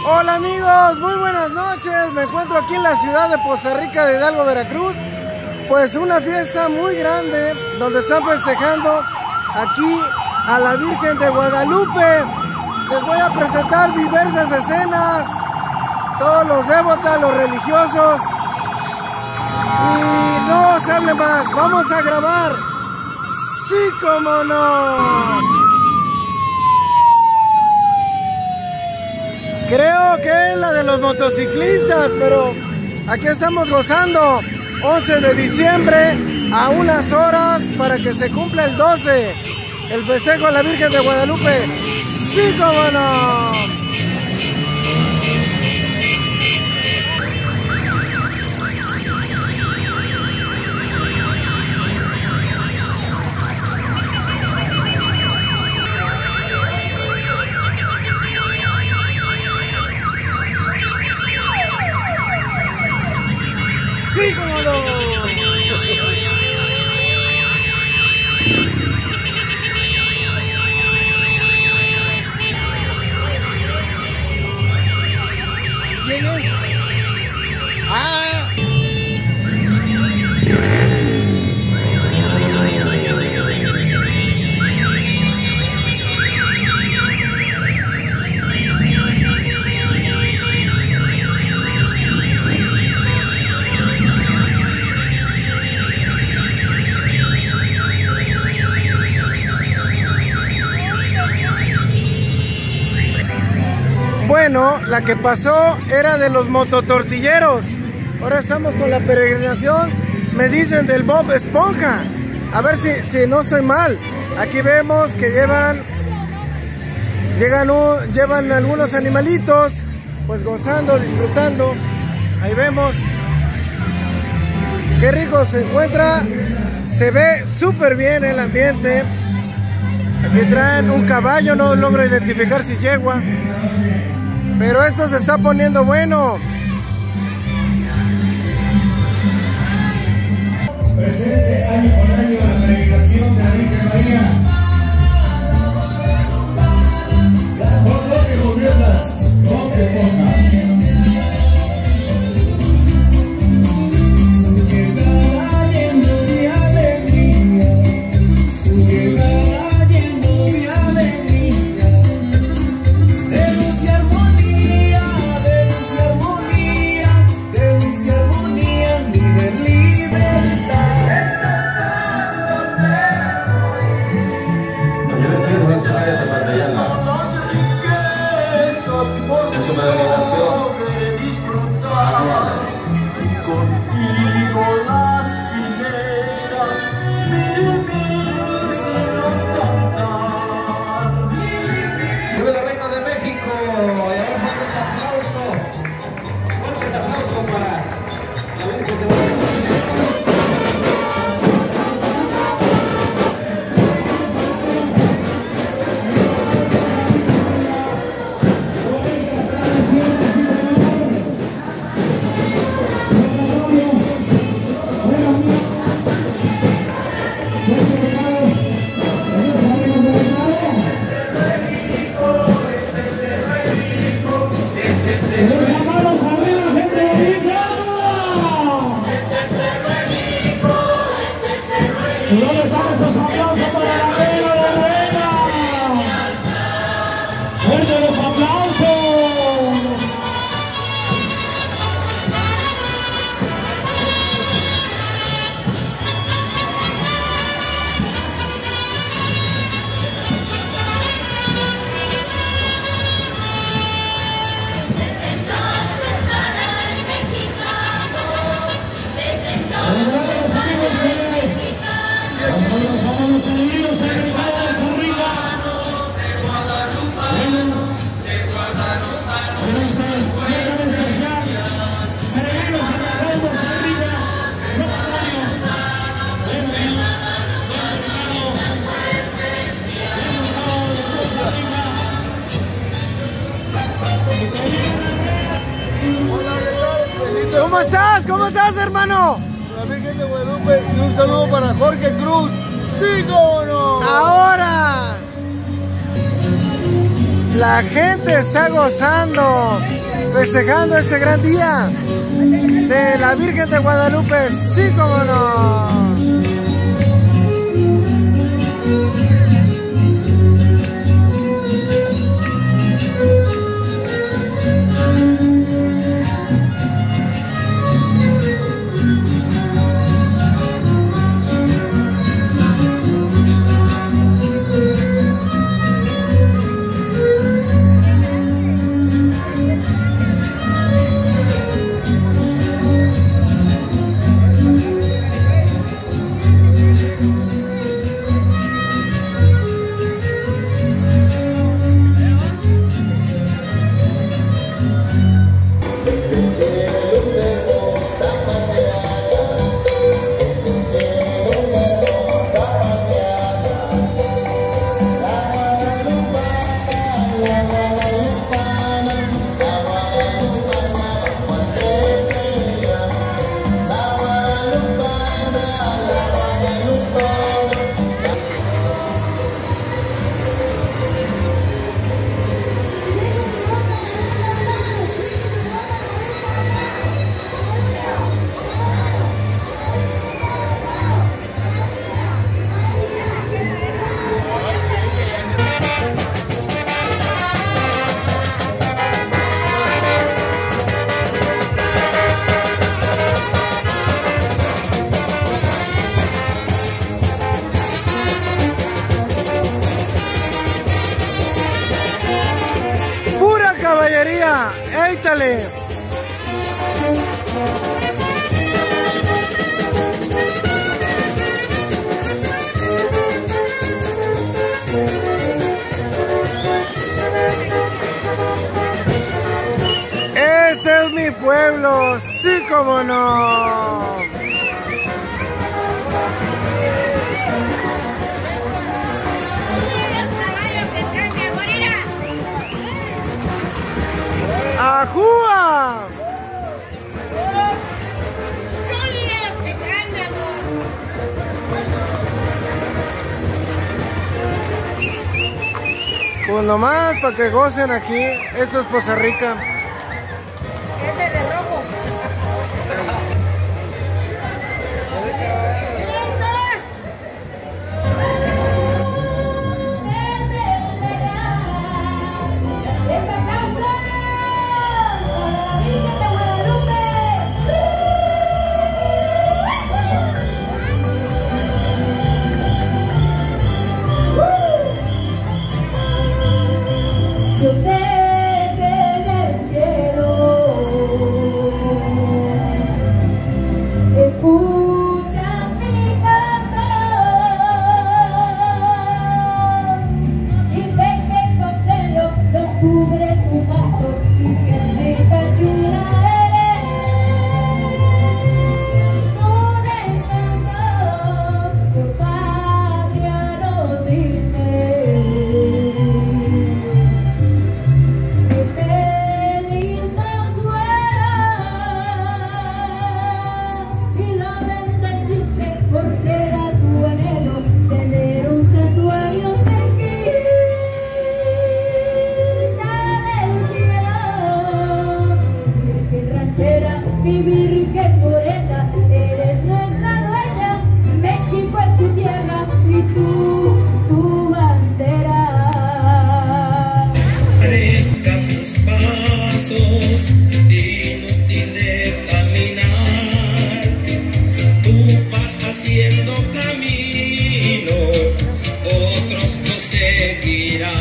Hola amigos, muy buenas noches. Me encuentro aquí en la ciudad de Poza Rica de Hidalgo, Veracruz. Pues una fiesta muy grande donde están festejando aquí a la Virgen de Guadalupe. Les voy a presentar diversas escenas, todos los devotos, los religiosos. Y no se hable más, vamos a grabar. Sí, cómo no. Creo que es la de los motociclistas, pero aquí estamos gozando. 11 de diciembre a unas horas para que se cumpla el 12. El festejo a la Virgen de Guadalupe. Sí, cómo no. ¡Sí, cómo no! ¿Quién es? Bueno, la que pasó era de los mototortilleros. Ahora estamos con la peregrinación, me dicen del Bob Esponja. A ver si no estoy mal. Aquí vemos que llevan algunos animalitos, pues gozando, disfrutando. Ahí vemos. Qué rico se encuentra. Se ve súper bien el ambiente. Aquí traen un caballo, no logro identificar si yegua. Pero esto se está poniendo bueno. Presente año con año la peregrinación de la Virgen María. Por lo que comienzas, no te pongas. ¿Dónde están esos aplausos para la reina de reinas? ¡Fuerte los aplausos! ¿Cómo estás? ¿Cómo estás, hermano? La Virgen de Guadalupe y un saludo para Jorge Cruz. ¡Sí, cómo no! Ahora, La gente está gozando, festejando este gran día de la Virgen de Guadalupe, sí como no. Caballería, éítale. Este es mi pueblo, sí como no. ¡Ajúa! Pues nomás para que gocen aquí. Esto es Poza Rica. Este de rojo. Yo sé que en el cielo escuchas mi canto y sé que con celo lo cubre tu manto y que rica chula eres un encanto, tu patria nos diste. Mi Virgen Morena, eres nuestra dueña. México es tu tierra y tú tu bandera. Fresca tus pasos, inútil de caminar. Tú vas haciendo camino, otros lo seguirán.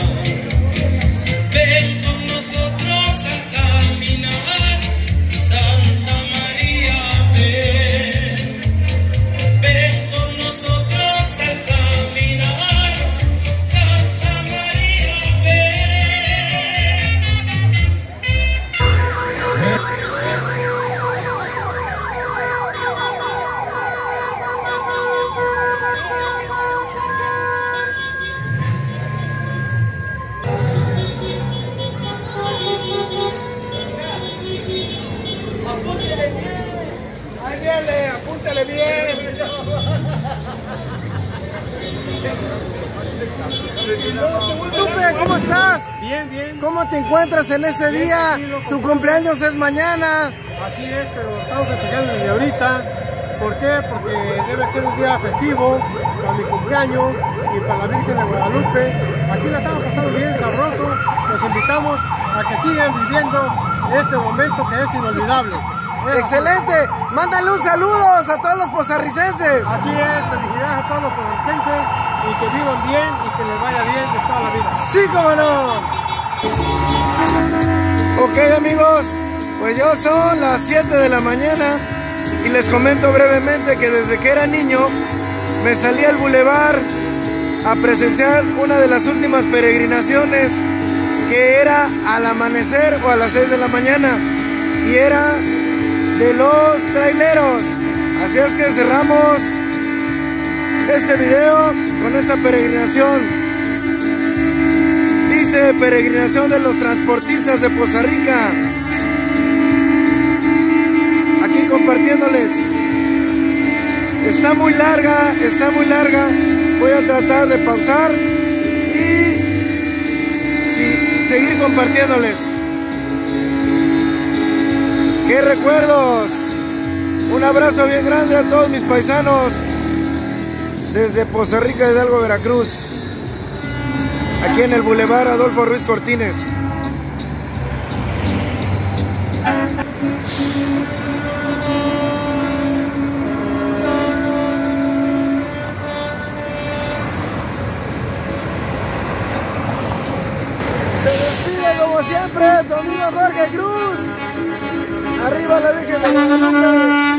Ven con nosotros a caminar. Santa María, ven, ven con nosotros al caminar. Santa María, Apúntale bien. Lupe, ¿cómo estás? Bien, bien. ¿Cómo te encuentras en este Bien, día? tranquilo, Tu con cumpleaños es mañana. Así es, pero estamos festejando desde ahorita. ¿Por qué? Porque debe ser un día festivo para mi cumpleaños y para la Virgen de Guadalupe. Aquí la estamos pasando bien, sabroso. Los invitamos a que sigan viviendo este momento que es inolvidable. Excelente. Mándale un saludo a todos los pozarricenses. Así es, felicidades a todos los pozarricenses y que vivan bien y que les vaya bien de toda la vida. Sí, cómo no. Ok, amigos, pues ya son las 7 de la mañana y les comento brevemente que desde que era niño me salí al bulevar a presenciar una de las últimas peregrinaciones, que era al amanecer o a las 6 de la mañana, y era de los traileros. Así es que cerramos este video con esta peregrinación. Dice: peregrinación de los transportistas de Poza Rica. Aquí compartiéndoles. Está muy larga, está muy larga. Voy a tratar de pausar y seguir compartiéndoles. ¡Qué recuerdos! Un abrazo bien grande a todos mis paisanos desde Poza Rica de Hidalgo, Veracruz, aquí en el Boulevard Adolfo Ruiz Cortines. Se despide como siempre tu amigo Jorge Cruz. Arriba la Virgen de Guadalupe.